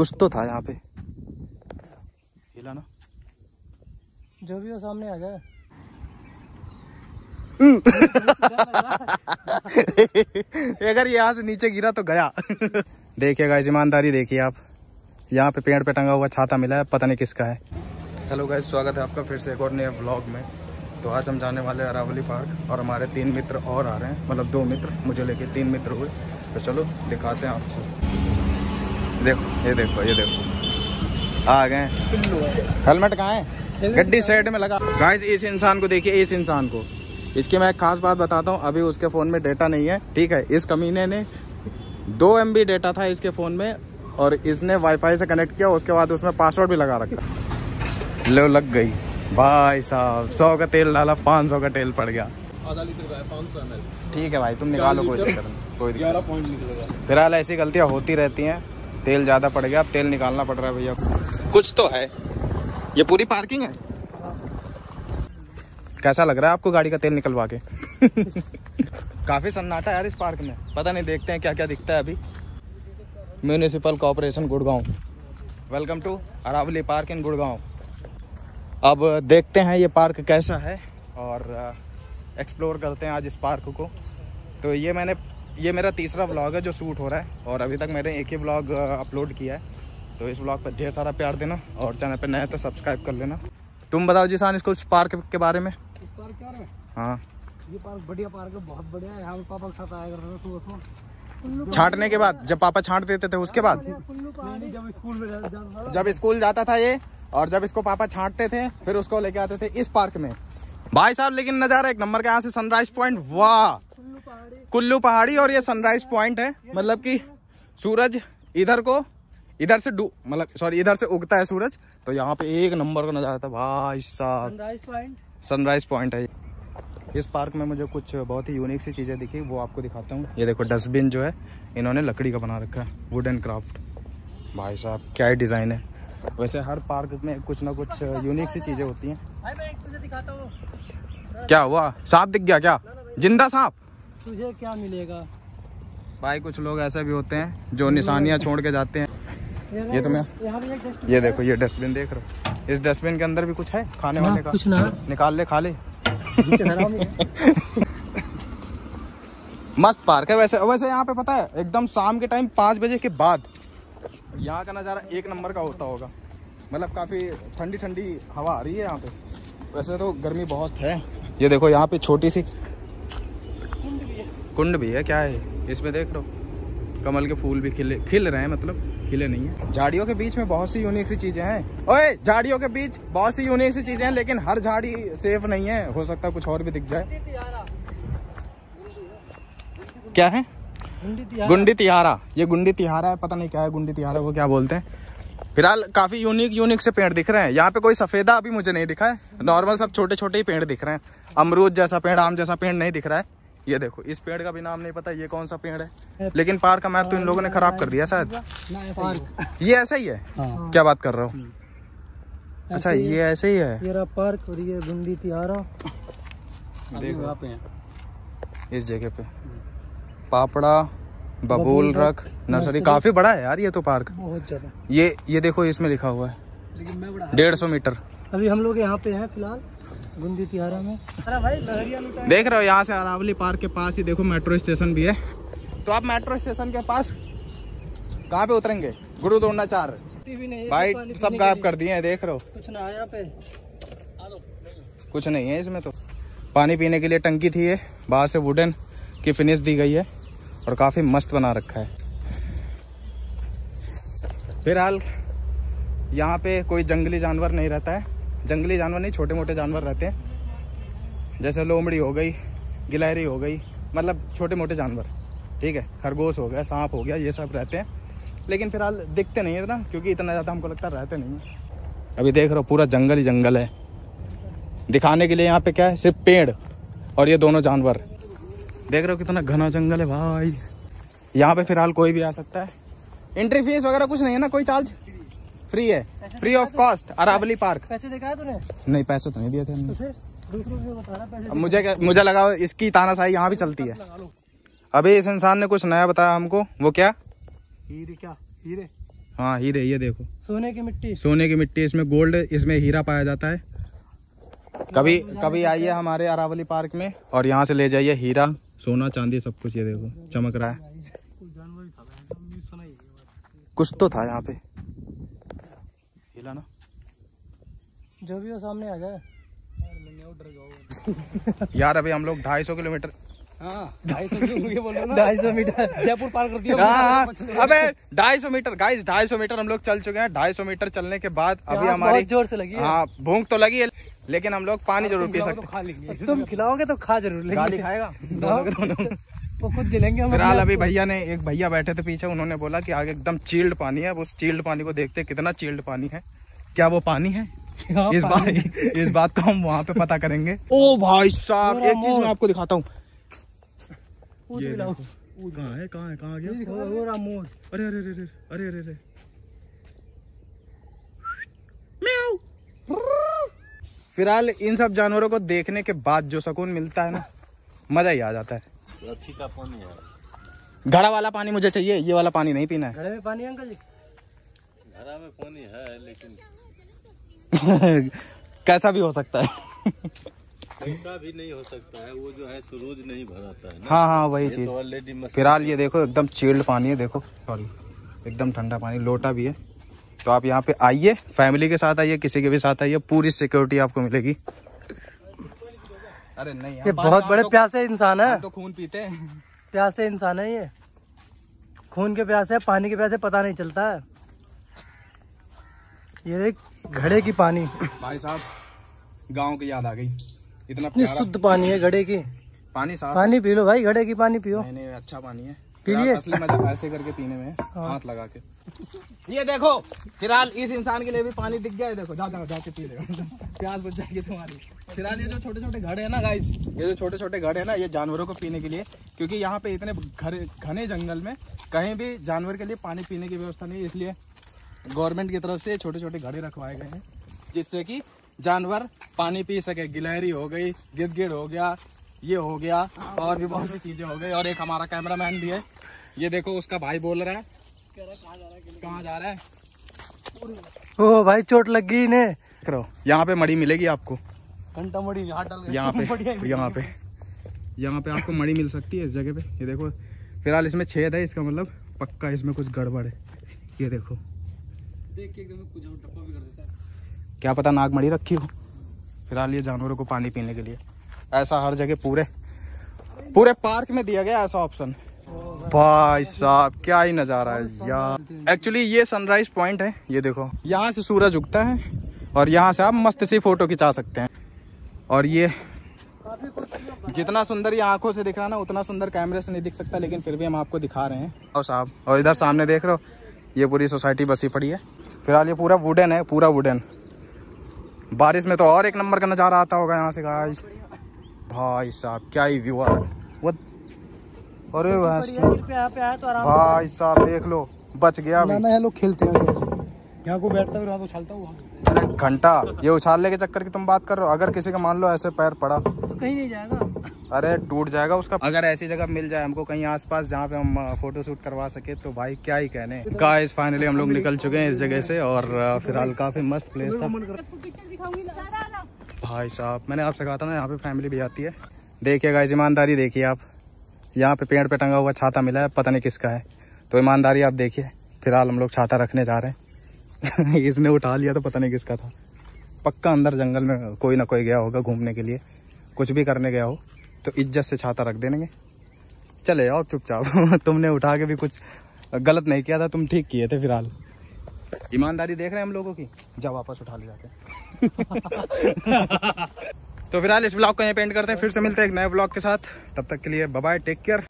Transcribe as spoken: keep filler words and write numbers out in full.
कुछ तो था यहाँ पे, हिला ना, जो भी हो सामने आ जाए। अगर यहाँ से नीचे गिरा तो गया। देखिए गाइस, ईमानदारी देखिए आप, यहाँ पे पेड़ पे टंगा हुआ छाता मिला है, पता नहीं किसका है। हेलो गाइस, स्वागत है आपका फिर से एक और नए व्लॉग में। तो आज हम जाने वाले हैं अरावली पार्क और हमारे तीन मित्र और आ रहे हैं, मतलब दो मित्र, मुझे लेके तीन मित्र हुए। तो चलो दिखाते हैं आपको। देखो ये देखो ये देखो आ गए। हेलमेट कहाँ है? गड्डी साइड में लगा। गाइस इस इंसान को देखिए, इस इंसान को, इसकी मैं एक खास बात बताता हूँ। अभी उसके फ़ोन में डेटा नहीं है, ठीक है। इस कमीने ने दो एम बी डेटा था इसके फ़ोन में और इसने वाईफाई से कनेक्ट किया, उसके बाद उसमें पासवर्ड भी लगा रखा। लो लग गई भाई साहब, सौ का तेल डाला, पाँच सौ का तेल पड़ गया। आधा लीटर का है, पाँच सौ एम एल। ठीक है भाई, तुम निकालो, कोई दिक्कत नहीं, कोई ग्यारह पॉइंट निकलेगा। फिलहाल ऐसी गलतियाँ होती रहती हैं। तेल ज़्यादा पड़ गया, अब तेल निकालना पड़ रहा है भैया। कुछ तो है। ये पूरी पार्किंग है। कैसा लग रहा है आपको गाड़ी का तेल निकलवा के? काफ़ी सन्नाटा है यार इस पार्क में, पता नहीं, देखते हैं क्या क्या दिखता है अभी। Municipal corporation Gurgaon, welcome to Aravalli park in Gurgaon. अब देखते हैं ये पार्क कैसा है और एक्सप्लोर करते हैं आज इस पार्क को। तो ये मैंने ये मेरा तीसरा व्लॉग है जो शूट हो रहा है और अभी तक मैंने एक ही व्लॉग अपलोड किया है। तो इस व्लॉग पर ढेर सारा प्यार देना और चैनल पे नए तो सब्सक्राइब कर लेना। तुम बताओ जिसान इसको इस पार्क के बारे में। इस पार्क के बारे में? हाँ, ये पार्क बढ़िया पार्क है, बहुत बढ़िया है। यहाँ पापा के साथ आया करते थे सुबह। छांटने के बाद, जब पापा छांट देते थे उसके बाद, जब स्कूल में जाता था, जब स्कूल जाता था ये, और जब इसको पापा छांटते थे फिर उसको लेके आते थे इस पार्क में भाई साहब। लेकिन नजारा एक नंबर का, यहाँ से सनराइज पॉइंट, वाह, कुल्लू पहाड़ी और ये सनराइज पॉइंट है। मतलब कि सूरज इधर को, इधर से डू मतलब सॉरी इधर से उगता है सूरज, तो यहाँ पे एक नंबर का नजारा था भाई साहब। सनराइज पॉइंट, सनराइज पॉइंट है। इस पार्क में मुझे कुछ बहुत ही यूनिक सी चीजें दिखी, वो आपको दिखाता हूँ। ये देखो डस्टबिन जो है इन्होंने लकड़ी का बना रखा है, वुड एंड क्राफ्ट। भाई साहब क्या ही डिजाइन है। वैसे हर पार्क में कुछ ना कुछ यूनिक सी चीजें होती हैं। भाई मैं एक तुझे दिखाता हूँ। क्या हुआ? सांप दिख गया क्या? जिंदा सांप? तुझे क्या मिलेगा भाई? कुछ लोग ऐसे भी होते हैं जो निशानियां छोड़ के जाते हैं। ये तो मैं, ये देखो ये डस्टबिन देख रहा हूँ। इस डस्टबिन के अंदर भी कुछ है खाने वाने का? कुछ ना, निकाल ले, खा ले। मस्त पार्क है वैसे। वैसे यहाँ पे पता है, एकदम शाम के टाइम पाँच बजे के बाद यहाँ का नज़ारा एक नंबर का होता होगा। मतलब काफ़ी ठंडी ठंडी हवा आ रही है यहाँ पे। वैसे तो गर्मी बहुत है। ये देखो यहाँ पे छोटी सी कुंड भी है। कुंड भी है, क्या है इसमें? देख लो कमल के फूल भी खिले खिल रहे हैं, मतलब खिले नहीं है। झाड़ियों के बीच में बहुत सी यूनिक सी चीजें हैं। ओए, झाड़ियों के बीच बहुत सी यूनिक सी चीजें हैं, लेकिन हर झाड़ी सेफ नहीं है, हो सकता है कुछ और भी दिख जाए। क्या है? गुंडी तिहारा। ये गुंडी तिहारा है, पता नहीं क्या है गुंडी तिहारा, वो क्या बोलते हैं। फिलहाल काफी यूनिक यूनिक से पेड़ दिख रहे हैं यहाँ पे। कोई सफेदा अभी मुझे नहीं दिखा है, नॉर्मल सब छोटे छोटे ही पेड़ दिख रहे हैं। अमरूद जैसा पेड़, आम जैसा पेड़ नहीं दिख रहा है। ये देखो, इस पेड़ का भी नाम नहीं पता ये कौन सा पेड़ है, लेकिन पार्क का मैप तो इन लोगों ने खराब कर दिया शायद। ये ऐसा ही है? हाँ। क्या बात कर रहा हूँ? अच्छा ये ऐसे ही है। ये पार्क और ये गुंडी तिहारा। देखो पे इस जगह पे पापड़ा बबूल रख नर्सरी, काफी बड़ा है यार ये तो पार्क, बहुत ज्यादा। ये ये देखो इसमें लिखा हुआ है, लेकिन मैं बड़ा डेढ़ सौ मीटर। अभी हम लोग यहाँ पे हैं फिलहाल गुंडी तिहारा में। अरे भाई लहरिया लुटाए। देख रहे हो यहाँ से अरावली पार्क के पास ही देखो मेट्रो स्टेशन भी है। तो आप मेट्रो स्टेशन के पास कहाँ पे उतरेंगे? गुरु द्रोणाचार्य भाई, सब गायब कर दिए हैं, देख रहे हो। कुछ ना है यहाँ पे, कुछ नहीं है इसमें। तो पानी पीने के लिए टंकी थी, ये बाहर से वुडन की फिनिश दी गई है और काफी मस्त बना रखा है। फिलहाल यहाँ पे कोई जंगली जानवर नहीं रहता है। जंगली जानवर नहीं, छोटे मोटे जानवर रहते हैं, जैसे लोमड़ी हो गई, गिलहरी हो गई, मतलब छोटे मोटे जानवर, ठीक है। खरगोश हो गया, सांप हो गया, ये सब रहते हैं, लेकिन फिलहाल दिखते नहीं है ना, क्योंकि इतना ज़्यादा हमको लगता है रहते नहीं है। अभी देख रहे हो पूरा जंगल ही जंगल है। दिखाने के लिए यहाँ पे क्या है, सिर्फ पेड़ और ये दोनों जानवर। देख रहे हो कितना घना जंगल है भाई। यहाँ पे फिलहाल कोई भी आ सकता है। एंट्री फीस वगैरह कुछ नहीं है ना, कोई चार्ज? फ्री है, free of cost Aravalli park. पैसे दिखाए तूने? नहीं, पैसे तो नहीं दिए थे हमने। दूसरों को बता रहा पैसे। मुझे मुझे लगा इसकी तानाशाही यहाँ भी चलती है। अभी इस इंसान ने कुछ नया बताया हमको, वो क्या? हीरे। क्या हीरे? हाँ हीरे, ये देखो सोने की मिट्टी, सोने की मिट्टी, इसमें गोल्ड, इसमें हीरा पाया जाता है। कभी कभी आइए हमारे अरावली पार्क में और यहाँ से ले जाइए हीरा, सोना, चांदी, सब कुछ। ये देखो चमक रहा है। कुछ तो था यहाँ पे, हिला ना, जो भी हो सामने आ जाए। यार अभी हम लोग ढाई सौ किलोमीटर ढाई सौ मीटर जयपुर पार कर दिया। अबे ढाई सौ मीटर गाइस, ढाई सौ मीटर हम लोग चल चुके हैं। ढाई सौ मीटर चलने के बाद अभी हमारी जोर से लगी है। हाँ भूख तो लगी है, लेकिन हम लोग पानी जरूर पी सकते। खा लेंगे, तुम खिलाओगे तो खा जरूर लेंगे। गाली खाएगा वो खुद गिलेंगे। फिलहाल अभी भैया ने, एक भैया बैठे थे पीछे, उन्होंने बोला कि आगे एकदम चिल्ड पानी है। उस चिल्ड पानी को देखते कितना चिल्ड पानी है, क्या वो पानी है? इस बात इस बात को हम वहाँ पे पता करेंगे। ओ भाई साहब, एक चीज मैं आपको दिखाता हूँ। कहाँ है कहाँ है कहाँ गया? अरे अरे अरे अरे अरे अरे फिलहाल इन सब जानवरों को देखने के बाद जो सुकून मिलता है ना, मजा ही आ जाता है। अच्छी का पानी है, घड़ा वाला पानी मुझे चाहिए, ये वाला पानी नहीं पीना है। घड़े में पानी अंकल जी? घड़ा में पानी है लेकिन कैसा भी हो सकता है। ऐसा भी नहीं हो सकता है, वो जो है सूरज नहीं भराता है ना। हाँ हाँ वही चीज। तो ऑलरेडी फिलहाल ये देखो एकदम चिल्ड पानी है, देखो सॉरी एकदम ठंडा पानी, लोटा भी है। तो आप यहाँ पे आइए, फैमिली के साथ आइए, किसी के भी साथ आइए, पूरी सिक्योरिटी आपको मिलेगी। अरे नहीं, ये बहुत बड़े प्यासे इंसान है। तो खून पीते हैं, प्यासे इंसान है ये, खून के प्यासे, पानी के प्यासे पता नहीं चलता है। ये एक घड़े की पानी, भाई साहब गांव की याद आ गई। इतना इतनी शुद्ध पानी है घड़े की। पानी साफ, पानी पी लो भाई, घड़े की पानी पियो। नहीं नहीं अच्छा पानी है, पी लिए? असली मजा ऐसे करके पीने में है, हाथ लगा के। ये देखो फिलहाल इस इंसान के लिए भी पानी दिख गया है, देखो जा जा जाके पी ले, प्यास बुझ जाएगी तुम्हारी। फिलहाल ये जो छोटे छोटे घड़े हैं ना गाइस, ये जो छोटे छोटे घड़े हैं ना, ये जानवरों को पीने के लिए, क्योंकि यहाँ पे इतने घरे घने जंगल में कहीं भी जानवर के लिए पानी पीने की व्यवस्था नहीं है, इसलिए गवर्नमेंट की तरफ से छोटे छोटे घड़े रखवाए गए हैं, जिससे कि जानवर पानी पी सके। गिलहरी हो गई, गिद्ध हो गया, ये हो गया, और भी बहुत सी चीजें हो गई। और एक हमारा कैमरामैन भी है, ये देखो उसका भाई बोल रहा है कहाँ जा रहा है। ओ भाई चोट लग गई इन्हें। करो यहाँ पे मड़ी मिलेगी आपको, घंटा मड़ी हाथ डाल के। यहाँ पे यहाँ पे यहाँ पे आपको मड़ी मिल सकती है इस जगह पे। ये देखो फिलहाल इसमें छेद है, इसका मतलब पक्का इसमें कुछ गड़बड़ है। ये देखो देख के एकदम कुछ डब्बा भी कर देता है, क्या पता नाग मड़ी रखी हो। फिलहाल ये जानवरों को पानी पीने के लिए ऐसा हर जगह पूरे पूरे पार्क में दिया गया ऐसा ऑप्शन। भाई साहब क्या ही नज़ारा है यार। एक्चुअली ये सनराइज पॉइंट है, ये देखो यहाँ से सूरज उगता है और यहाँ से आप मस्त सी फोटो खिंचा सकते हैं। और ये जितना सुंदर ये आंखों से दिख रहा है ना, उतना सुंदर कैमरे से नहीं दिख सकता, लेकिन फिर भी हम आपको दिखा रहे हैं। और साहब, और इधर सामने देख रहे हो, ये पूरी सोसाइटी बसी पड़ी है। फिलहाल ये पूरा वुडन है, पूरा वुडन। बारिश में तो और एक नंबर का नज़ारा आता होगा यहाँ से गाइस। भाई साहब क्या ही व्यू आ रहा है। वो अरे भाई साहब देख लो, बच गया अभी। ना लोग खेलते हैं यहाँ को, बैठता है तो उछालता हूँ। अरे घंटा, ये उछालने के चक्कर की तुम बात कर रहे हो। अगर किसी का मान लो ऐसे पैर पड़ा तो कहीं नहीं जाएगा, अरे टूट जाएगा उसका। अगर ऐसी जगह मिल जाए हमको कहीं आसपास जहाँ पे हम फोटो शूट करवा सके तो भाई क्या ही कहने। गाइस फाइनली हम लोग निकल चुके हैं इस जगह से, और फिलहाल काफी मस्त प्लेस था। भाई साहब मैंने आपसे कहा था ना, यहाँ पे फैमिली भी आती है। देखिए गाइस, ईमानदारी देखिए आप, यहाँ पे पेड़ पे टंगा हुआ छाता मिला है, पता नहीं किसका है, तो ईमानदारी आप देखिए। फिलहाल हम लोग छाता रखने जा रहे हैं। इसने उठा लिया तो पता नहीं किसका था। पक्का अंदर जंगल में कोई ना कोई गया होगा घूमने के लिए, कुछ भी करने गया हो, तो इज्जत से छाता रख देंगे। चले जाओ चुपचाप। तुमने उठा के भी कुछ गलत नहीं किया था, तुम ठीक किए थे। फिलहाल ईमानदारी देख रहे हैं हम लोगों की, जब वापस उठा ले जाते। तो फिलहाल इस ब्लॉग को यहीं पे एंड करते हैं, फिर से मिलते हैं एक नए ब्लॉग के साथ। तब तक के लिए बाय बाय, टेक केयर।